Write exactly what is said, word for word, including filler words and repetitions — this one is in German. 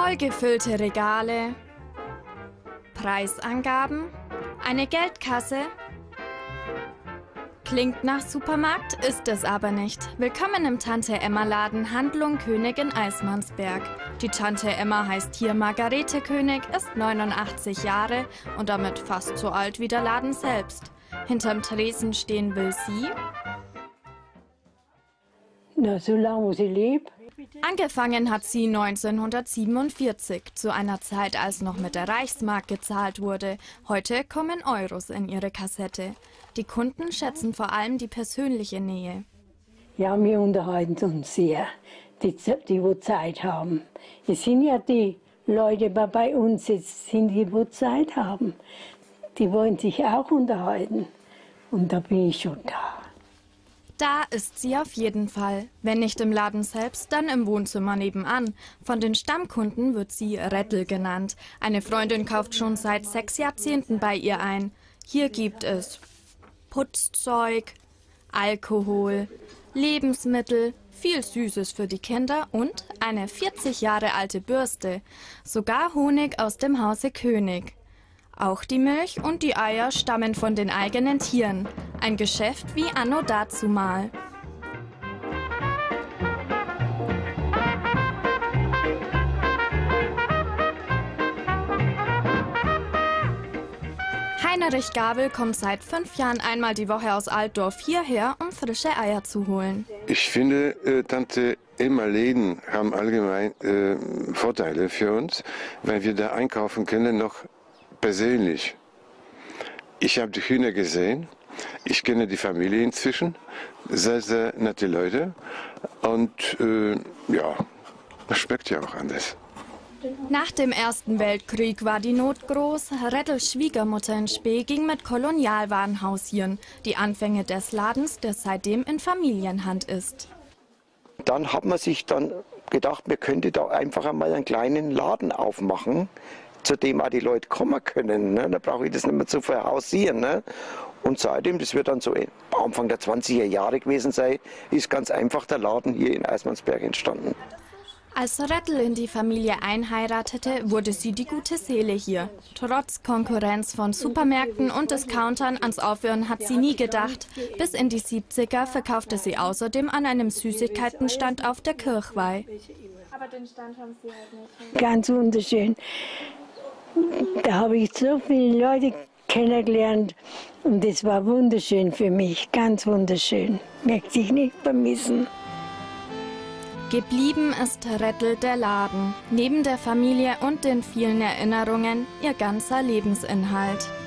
Voll gefüllte Regale, Preisangaben, eine Geldkasse. Klingt nach Supermarkt, ist es aber nicht. Willkommen im Tante-Emma-Laden Handlung König in Eismansberg. Die Tante Emma heißt hier Margarete König, ist neunundachtzig Jahre und damit fast so alt wie der Laden selbst. Hinterm Tresen stehen will sie. Na, so lange, wo sie lebt. Angefangen hat sie neunzehnhundertsiebenundvierzig, zu einer Zeit, als noch mit der Reichsmark gezahlt wurde. Heute kommen Euros in ihre Kassette. Die Kunden schätzen vor allem die persönliche Nähe. Ja, wir unterhalten uns sehr, die, die wo Zeit haben. Es sind ja die Leute bei uns, jetzt sind die, wo Zeit haben. Die wollen sich auch unterhalten. Und da bin ich schon da. Da ist sie auf jeden Fall. Wenn nicht im Laden selbst, dann im Wohnzimmer nebenan. Von den Stammkunden wird sie Rettel genannt. Eine Freundin kauft schon seit sechs Jahrzehnten bei ihr ein. Hier gibt es Putzzeug, Alkohol, Lebensmittel, viel Süßes für die Kinder und eine vierzig Jahre alte Bürste. Sogar Honig aus dem Hause König. Auch die Milch und die Eier stammen von den eigenen Tieren. Ein Geschäft wie anno dazumal. Heinrich Gabel kommt seit fünf Jahren einmal die Woche aus Altdorf hierher, um frische Eier zu holen. Ich finde, äh, Tante Emma-Läden haben allgemein äh, Vorteile für uns, weil wir da einkaufen können, noch persönlich. Ich habe die Hühner gesehen, ich kenne die Familie inzwischen, sehr, sehr nette Leute und äh, ja, das schmeckt ja auch anders. Nach dem Ersten Weltkrieg war die Not groß. Rettels Schwiegermutter in Spee ging mit Kolonialwaren hausieren. Die Anfänge des Ladens, der seitdem in Familienhand ist. Dann hat man sich dann gedacht, man könnte da einfach einmal einen kleinen Laden aufmachen, zu dem auch die Leute kommen können. Ne? Da brauche ich das nicht mehr zu verhausieren. Ne? Und seitdem, das wird dann so Anfang der zwanziger Jahre gewesen sein, ist ganz einfach der Laden hier in Eismansberg entstanden. Als Rettel in die Familie einheiratete, wurde sie die gute Seele hier. Trotz Konkurrenz von Supermärkten und Discountern ans Aufhören hat sie nie gedacht. Bis in die siebziger verkaufte sie außerdem an einem Süßigkeitenstand auf der Kirchweih. Aber den Stand haben Sie halt nicht. Ganz wunderschön. Da habe ich so viele Leute kennengelernt und das war wunderschön für mich, ganz wunderschön. Möchte ich nicht vermissen. Geblieben ist Rettel der Laden. Neben der Familie und den vielen Erinnerungen ihr ganzer Lebensinhalt.